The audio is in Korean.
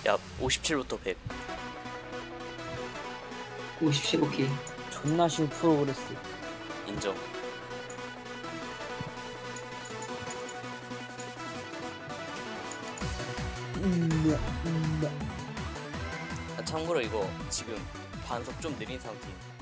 야 57부터 100. 57, 오케이. 존나 쉬운 프로그레스. 인정. 참고로 이거 지금 반속 좀 느린 상태임.